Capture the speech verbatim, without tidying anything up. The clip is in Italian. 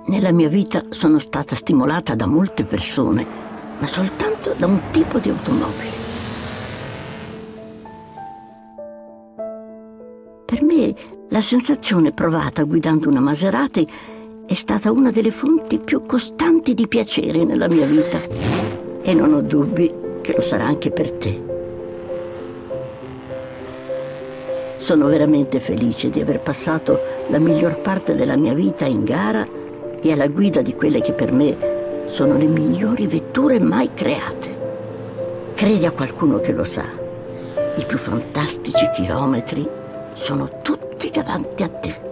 Nella mia vita sono stata stimolata da molte persone, ma soltanto da un tipo di automobile. Per me la sensazione provata guidando una Maserati è stata una delle fonti più costanti di piacere nella mia vita e non ho dubbi che lo sarà anche per te. Sono veramente felice di aver passato la miglior parte della mia vita in gara e alla guida di quelle che per me sono le migliori vetture mai create. Credi a qualcuno che lo sa, i più fantastici chilometri sono tutti davanti a te.